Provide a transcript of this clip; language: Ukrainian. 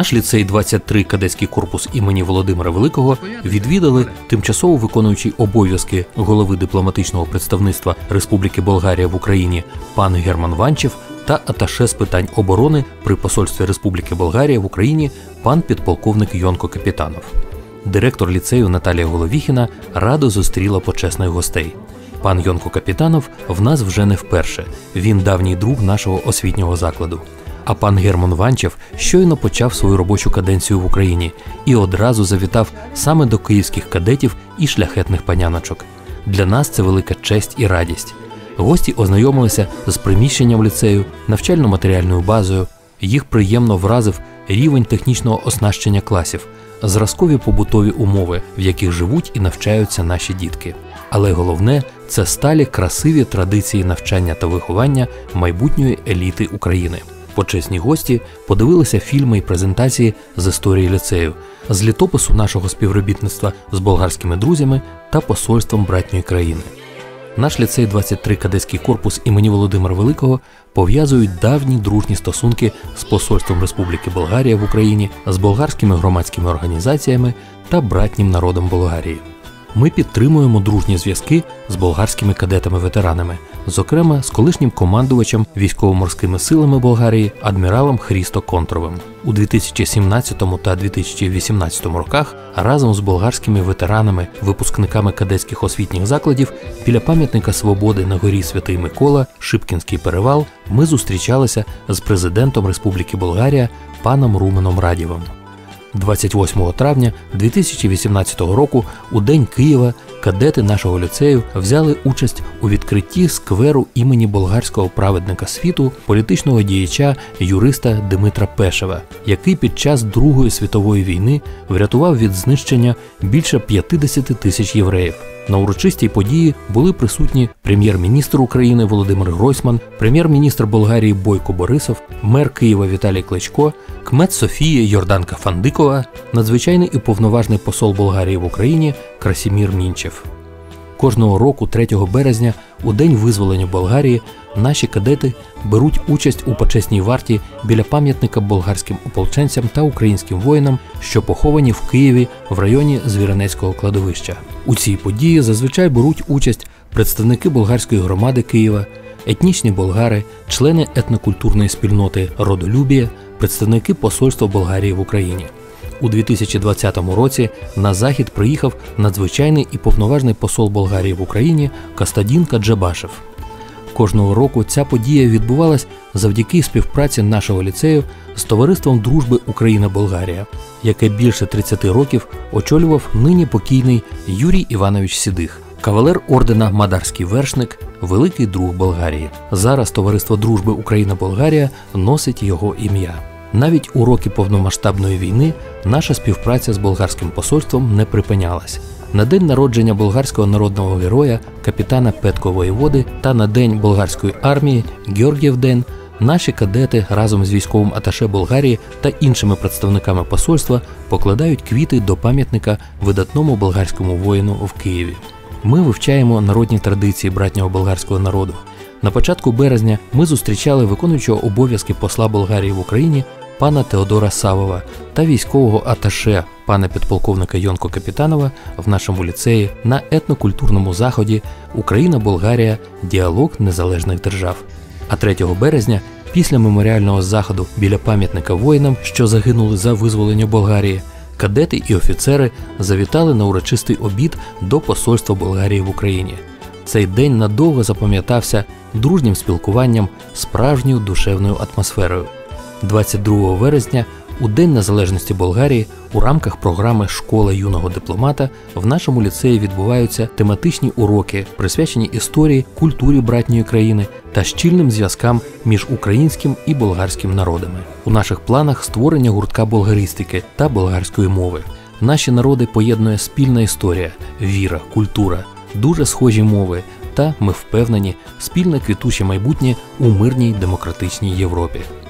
Наш ліцей 23 кадетський корпус імені Володимира Великого відвідали тимчасово виконуючий обов'язки голови дипломатичного представництва Республіки Болгарія в Україні пан Герман Ванчев та аташе з питань оборони при посольстві Республіки Болгарія в Україні пан підполковник Йонко Капітанов. Директор ліцею Наталія Головіхіна радо зустріла почесних гостей. Пан Йонко Капітанов в нас вже не вперше, він давній друг нашого освітнього закладу. А пан Герман Ванчев щойно почав свою робочу каденцію в Україні і одразу завітав саме до київських кадетів і шляхетних паняночок. Для нас це велика честь і радість. Гості ознайомилися з приміщенням ліцею, навчально-матеріальною базою. Їх приємно вразив рівень технічного оснащення класів, зразкові побутові умови, в яких живуть і навчаються наші дітки. Але головне – це сталі красиві традиції навчання та виховання майбутньої еліти України. Почесні гості подивилися фільми і презентації з історії ліцею, з літопису нашого співробітництва з болгарськими друзями та посольством братньої країни. Наш ліцей 23 кадетський корпус імені Володимира Великого пов'язують давні дружні стосунки з посольством Республіки Болгарія в Україні, з болгарськими громадськими організаціями та братнім народом Болгарії. Ми підтримуємо дружні зв'язки з болгарськими кадетами-ветеранами, зокрема з колишнім командувачем військово-морськими силами Болгарії адміралом Христо Контровим. У 2017 та 2018 роках разом з болгарськими ветеранами, випускниками кадетських освітніх закладів біля пам'ятника Свободи на горі Святий Микола, Шипкінський перевал, ми зустрічалися з президентом Республіки Болгарія паном Руменом Радєвим. 28 травня 2018 року у День Києва кадети нашого ліцею взяли участь у відкритті скверу імені болгарського праведника світу, політичного діяча, юриста Димитра Пешева, який під час Другої світової війни врятував від знищення більше 50 тисяч євреїв. На урочистій події були присутні прем'єр-міністр України Володимир Гройсман, прем'єр-міністр Болгарії Бойко Борисов, мер Києва Віталій Кличко, кмет Софії Йорданка Фандикова, надзвичайний і повноважний посол Болгарії в Україні Красімір Мінчев. Кожного року 3 березня, у День визволення Болгарії, наші кадети беруть участь у почесній варті біля пам'ятника болгарським ополченцям та українським воїнам, що поховані в Києві в районі Звіринецького кладовища. У цій події зазвичай беруть участь представники болгарської громади Києва, етнічні болгари, члени етнокультурної спільноти «Родолюбія», представники посольства Болгарії в Україні. У 2020 році на захід приїхав надзвичайний і повноважний посол Болгарії в Україні Костадін Каджабашев. Кожного року ця подія відбувалась завдяки співпраці нашого ліцею з Товариством дружби Україна-Болгарія, яке більше 30 років очолював нині покійний Юрій Іванович Сідих, кавалер ордена Мадарський вершник, великий друг Болгарії. Зараз Товариство дружби Україна-Болгарія носить його ім'я. Навіть у роки повномасштабної війни наша співпраця з болгарським посольством не припинялась. На день народження болгарського народного героя, капітана Петко Воєводи та на День болгарської армії, Георгіїв день, наші кадети разом з військовим аташе Болгарії та іншими представниками посольства покладають квіти до пам'ятника видатному болгарському воїну в Києві. Ми вивчаємо народні традиції братнього болгарського народу. На початку березня ми зустрічали виконуючого обов'язки посла Болгарії в Україні пана Теодора Савова та військового аташе пана підполковника Йонко Капітанова в нашому ліцеї на етнокультурному заході «Україна-Болгарія. Діалог незалежних держав». А 3 березня, після меморіального заходу біля пам'ятника воїнам, що загинули за визволення Болгарії, кадети і офіцери завітали на урочистий обід до посольства Болгарії в Україні. Цей день надовго запам'ятався дружнім спілкуванням, справжньою душевною атмосферою. 22 вересня, у День Незалежності Болгарії, у рамках програми «Школа юного дипломата» в нашому ліцеї відбуваються тематичні уроки, присвячені історії, культурі братньої країни та щільним зв'язкам між українським і болгарським народами. У наших планах створення гуртка болгаристики та болгарської мови. Наші народи поєднує спільна історія, віра, культура, дуже схожі мови та, ми впевнені, спільне квітуче майбутнє у мирній демократичній Європі.